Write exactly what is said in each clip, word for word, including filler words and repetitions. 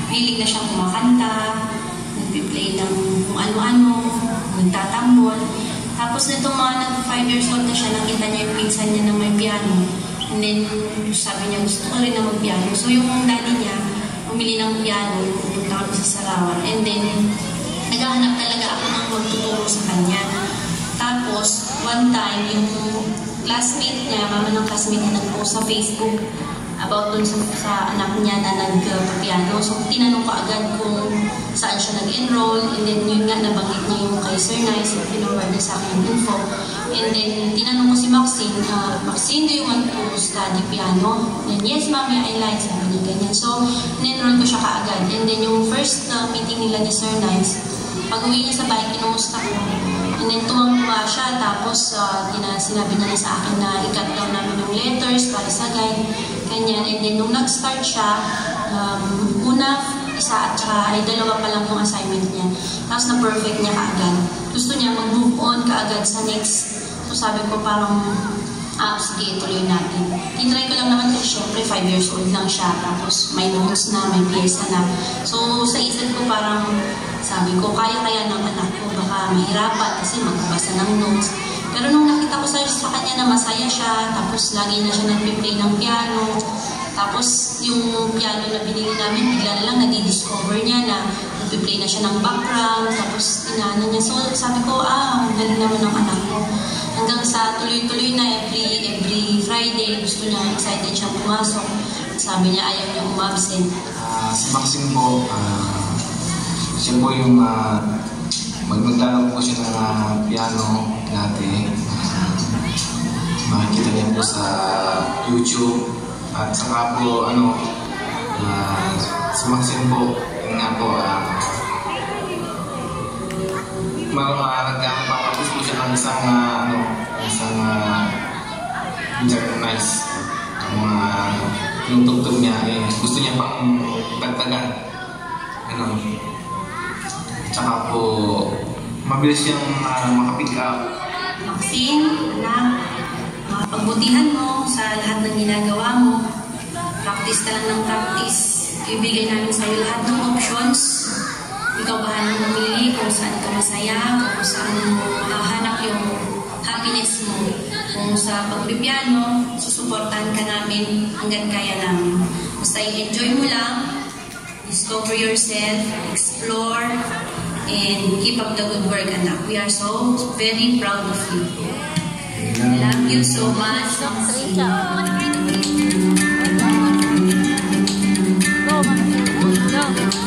hilig na siyang kumakanta, nagpi-play ng kung ano-ano, nagtatambol. Tapos nitong mga nag-five years old na siya, nakita niya yung pinsan niya na may piano. And then, sabi niya, gusto ko rin na mag-piano. So yung daddy niya, umili ng piano, pupunta kami sa Sarawan. And then, naghahanap talaga ako ng magtuturo sa kanya. Tapos, one time, yung classmate niya, mama ng classmate niya, nag-post sa Facebook about dun sa, sa anak niya na nag-piano. So, tinanong ko agad kung saan siya nag-enroll. And then, yun nga, nabanggit niya yung kay Sir Nice, yung pinoward niya sa akin yung info. And then, tinanong ko si Maxine, uh, Maxine, do you want to study piano? And then, yes, mami, I like, sabi niya ganyan. So, in-enroll ko siya kaagad. And then, yung first uh, meeting nila ni Sir Nice, pag-uwi niya sa bahay, kinumusta ko. And then, tuwang-tuwa siya. Tapos, uh, sinabi niya na sa akin na i-cut down namin yung letters para sa guide. Ganyan. And then, nung nag-start siya, um, una, isa at saka ay dalawa pa lang yung assignment niya. Tapos, na-perfect niya kaagad. Gusto niya mag-move on kaagad sa next. So, sabi ko parang, ah, sige, tuloy natin. Tinry ko lang naman kasi syempre, five years old lang siya. Tapos, may notes na, may pyesa na. So, sa isip ko parang, sabi ko, kaya-kaya ng anak ko, baka mahirapan kasi magbabasa ng notes. Pero nung nakita ko sa, sa kanya na masaya siya, tapos lagi na siya nag-play ng piano, tapos yung piano na binili namin, bigla na lang nadi-discover niya na nag-play na siya ng background, tapos inaano niya. So sabi ko, ah, galing naman ng anak ko. Hanggang sa tuloy-tuloy na every, every Friday, gusto niya, excited siya pumasok. Sabi niya, ayaw niya umabsent. Uh, si Maxine po, uh, siya po yung uh, magmaglalaro po siya ng uh, piano dati. Uh, makikita niya po sa YouTube. At saka po, ano, uh, si Maxine po, yun nga po, uh, magpapapos po siya ng isang, uh, ano, isang uh, nice. Ang mga uh, yung tugtog niya, eh, gusto niya pang dagdagan. Ano, tsaka po, mabilis siyang uh, makapick up. Maxine, anak, pagbutihan mo sa lahat ng ginagawa mo. Practice ka lang ng practice. Ibigay namin sa iyo lahat ng options. Ikaw bahalang mamili kung saan ka masaya, kung saan mo mahanap yung happiness mo. Kung sa pagpipiano, susuportahan ka namin hanggang kaya namin. Basta i-enjoy mo lang. Discover yourself, explore, and keep up the good work, anak. We are so very proud of you. We love you so much. Go, Maxine. Go.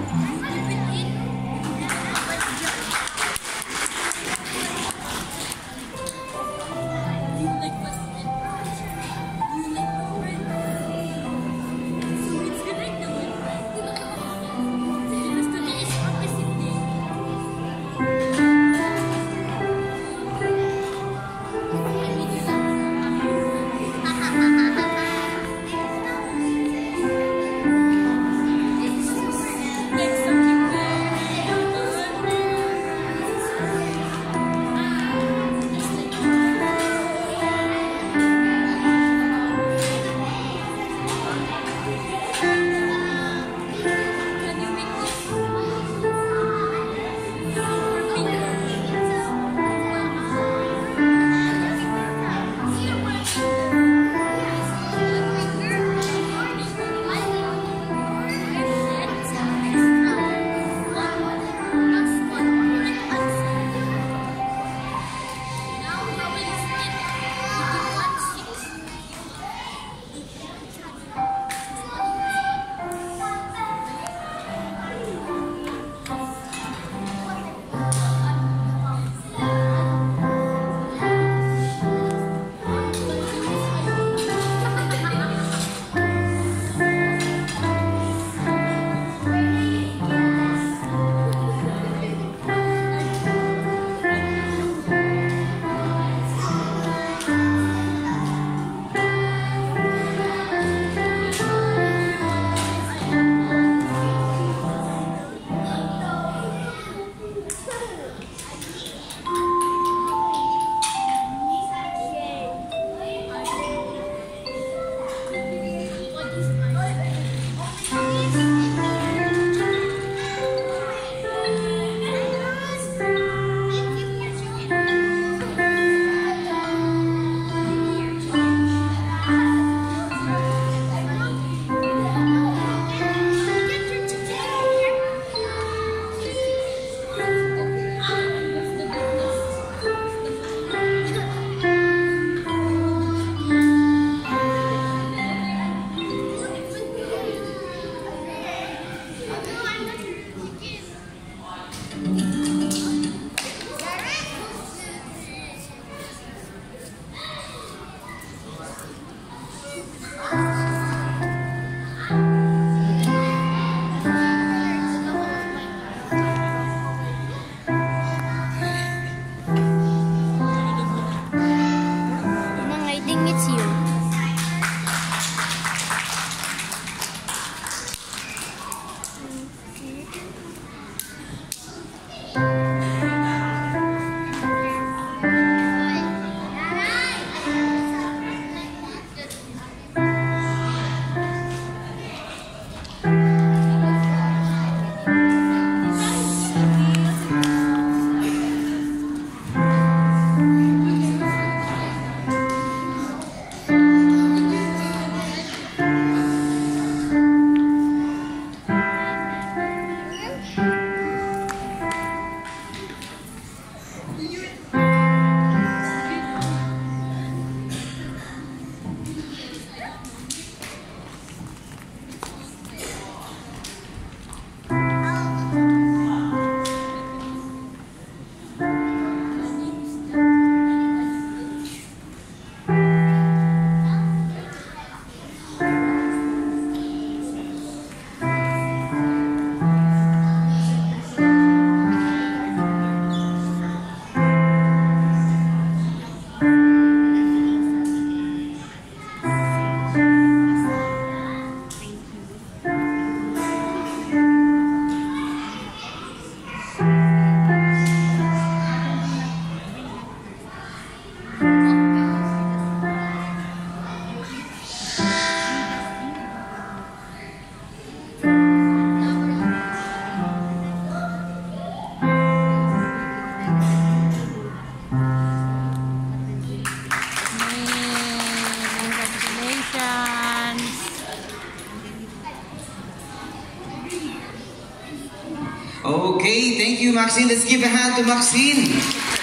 Okay, thank you, Maxine. Let's give a hand to Maxine.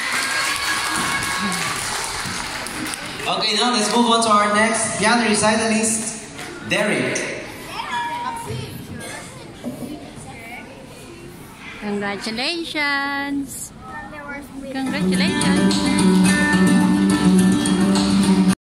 Okay, now let's move on to our next piano recitalist, Derek. Congratulations! Congratulations!